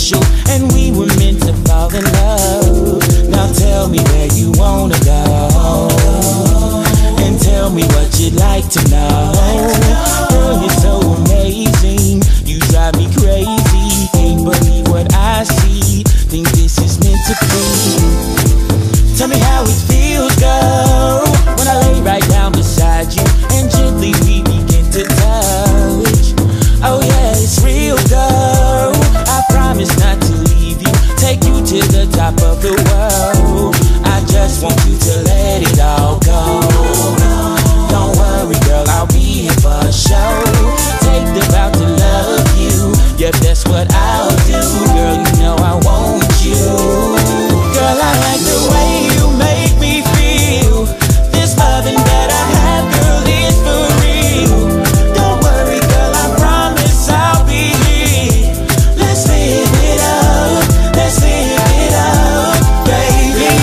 special, and we were meant to fall in love. Now tell me where you wanna go, and tell me what you'd like to know. Girl, you're so amazing, you drive me crazy. Can't believe what I see, think this is meant to be. Tell me how it feels, girl, when I lay right down beside you and gently we begin to touch. Oh yeah, it's real, girl, I promise not to leave you, take you to the top of the world. I just want you to let it all go. Don't worry, girl, I'll be here for show. Take the vow to love you, yep, that's what I'll do. Girl, you know I want you. Girl, I like the way you make me feel. This loving that I have, girl, is for real. Don't worry, girl, I promise I'll be here. Let's live it up, let's live it up, baby.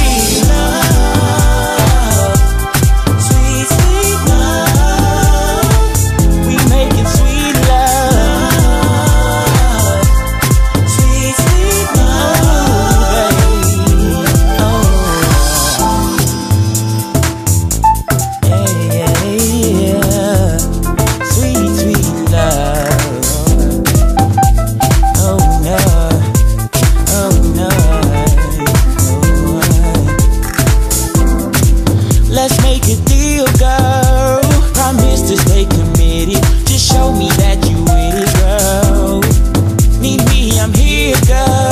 Love, sweet, sweet love. We making sweet love. Sweet, sweet love, baby. Oh, yeah, yeah. Sweet, sweet love. Oh no, oh no, oh. Let's make a deal, girl. Promise to stay committed. Just show me that you with it, girl. Need me, I'm here, girl.